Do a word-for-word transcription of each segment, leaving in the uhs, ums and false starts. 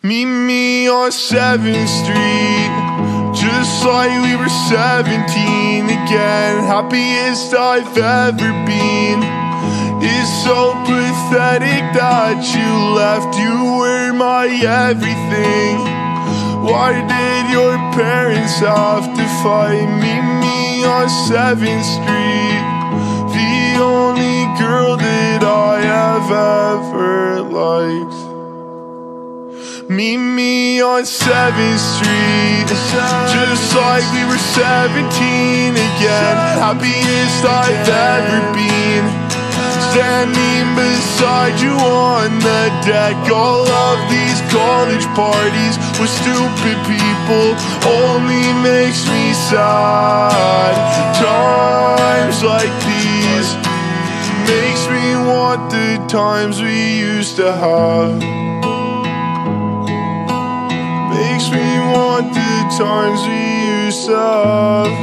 Meet me on seventh street, just like we were seventeen again. Happiest I've ever been. It's so pathetic that you left. You were my everything. Why did your parents have to fight? Meet me on seventh street, the only girl that I have ever liked. Meet me on seventh street, just like we were seventeen again. Happiest I've ever been, standing beside you on the deck. All of these college parties with stupid people only makes me sad. Times like these makes me want the times we used to have. Makes me want the times we used to have.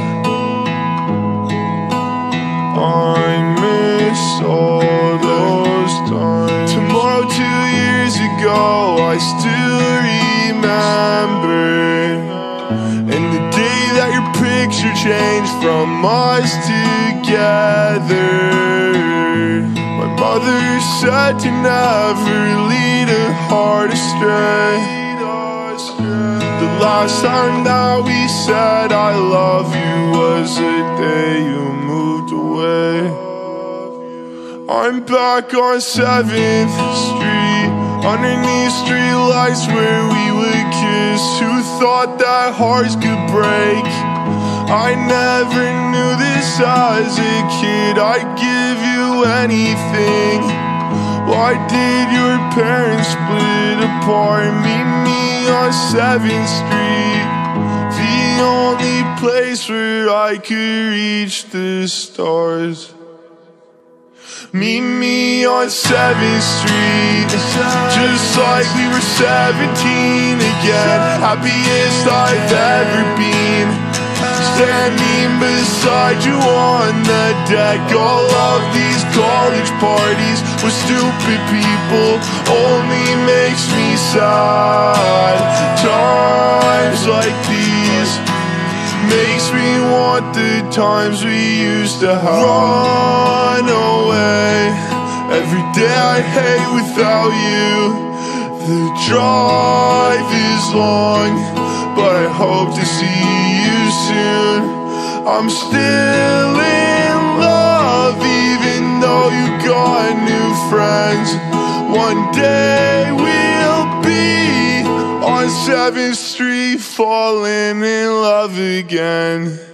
I miss all those times. Tomorrow, two years ago, I still remember. And the day that your picture changed from us together. My mother said to never lead a heart astray. The last time that we said I love you was the day you moved away. I'm back on seventh street, underneath streetlights where we would kiss. Who thought that hearts could break? I never knew this as a kid. I'd give you anything. Why did your parents split apart? Meet me on seventh street, the only place where I could reach the stars. Meet me on seventh street, just like we were seventeen again. Happiest I've ever been, standing beside you on the deck. All of these college parties with stupid people only makes me sad. Times like these makes me want the times we used to have. Run away, every day I hate without you. The drive is long, but I hope to see you soon. I'm still in love even though you got new friends. One day we'll be on seventh street falling in love again.